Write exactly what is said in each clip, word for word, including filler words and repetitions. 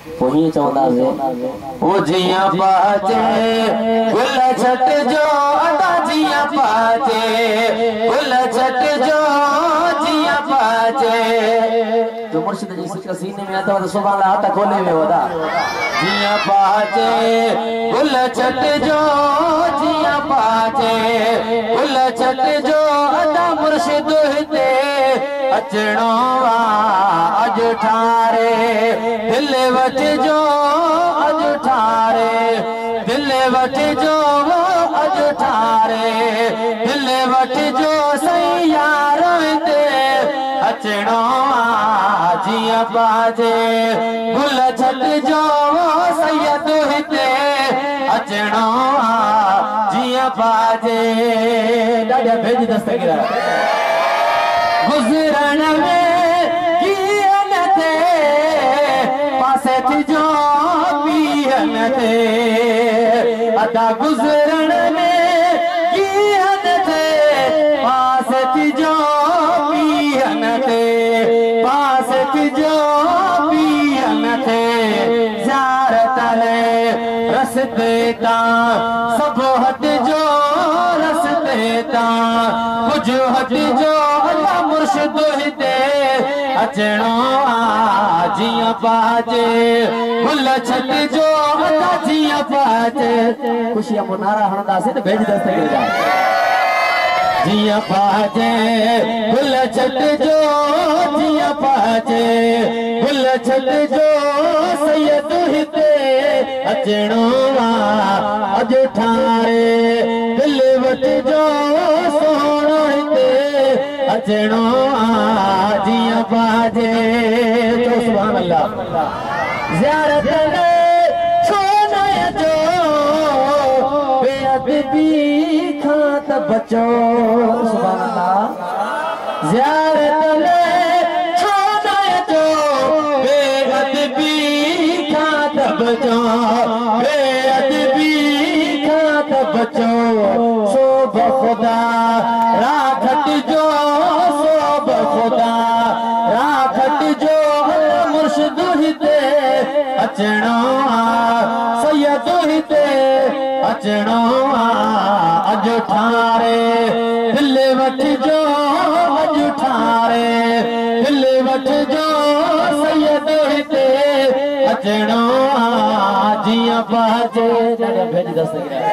पोइ चवंदासीं ओ जियां पाचे गुल छट जो अदा जियां पाचे गुल छट जो जियां पाचे जो मुर्शिद जी सिक सीने में आता तो सुभान अल्लाह हाथ खोले में होदा जियां पाचे गुल छट जो जियां पाचे गुल छट जो अदा मुर्शिद हिते अचणो वा अज ठारे दिल वट जो अज ठारे दिल वट जो अज ठारे दिल वट जो सही यार हिते अचणो वा जियां पाजे गुल छट जो सैयद हिते अचणो वा जियां पाजे ॾाढा भेज दस्तगीर गुज़रण में कीअं न थे पासे जो पीअन थे अदा गुज़रण में कीअं न थे पासे जो पीअन थे पासे जो पीअन थे ज़ारत रस्ते तां सब हट जो रस्ते तां कुछ हट जो मुर्शिद हिते अचणो आ जियां पाचे गुल छट जो अदा जियां पाचे खुशियां मुनारा हणंदासीं त भेज दस्तगीर जा जियां पाचे गुल छट जो जियां पाचे गुल छट जो सैयद हिते अचणो आ अज ठारे दिल वट जो सोहणो हिते अचणो आ जियां पाजे तो सुभान अल्लाह ज़ियारत में छो न अचो बेअदबी खां त बचो सुभान अल्लाह ज़ियारत में छो न अचो बेअदबी खां त बचो बेअदबी खां त बचो सो बखुदा राखत जो मुर्शिद हिते अचणो आ सैयद हिते अचणो आ अज ठारे दिल वट जो अज ठारे दिल वट जो सैयद हिते अचणो आ जियां पाचे भेज दस्तगीर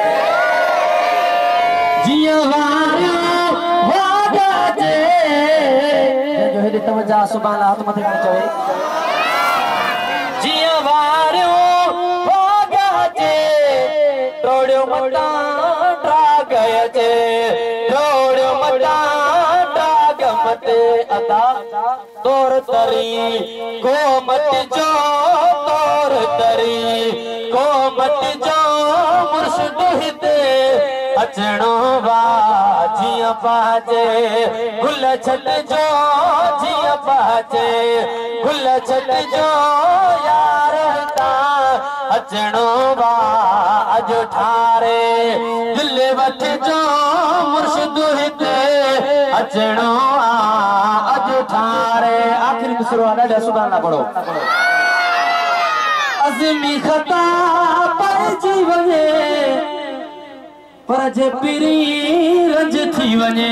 जियां वारियो वागाचे जो हेॾे तवजा सुभान अल्लाह हथ मथे खणी चवे जियां वारियो वागाचे टोड़ियो मता ट्राग अचे टोड़ियो मता ट्राग मते अदा तोर तरी को मत जो तोर तरी को मत जो मुर्शिद हिते अचणो वा जियां पाचे गुल छट जो जियां पाचे गुल छट जो यार तां अचणो वा अज ठारे दिल वट जो मुर्शिद हिते अचणो आ अज ठारे आखिरी मिसरो आ ॾाढा सुभान अल्लाह पढ़ो अज़मी खता पइजी वञे पर जे पिरी रंज थी वञे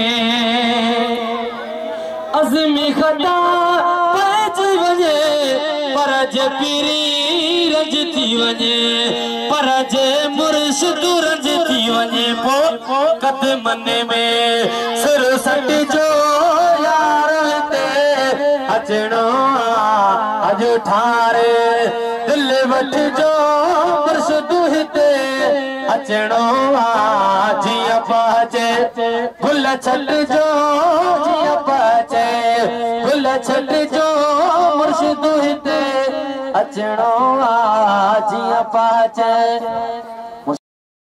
अज़मी खता पइजी वञे पर जे पिरी रंज थी वञे पर जे मुर्शिद रंज थी वञे पो कदमन में सिर सट जो यार हिते अचणो आ अज ठारे दिल वठ जो मुर्शिद हिते अचणो आ जियां पाचे गुल छट जो जियां पाचे गुल छट जो मुर्शिद हिते अचणो आ जियां पाचे।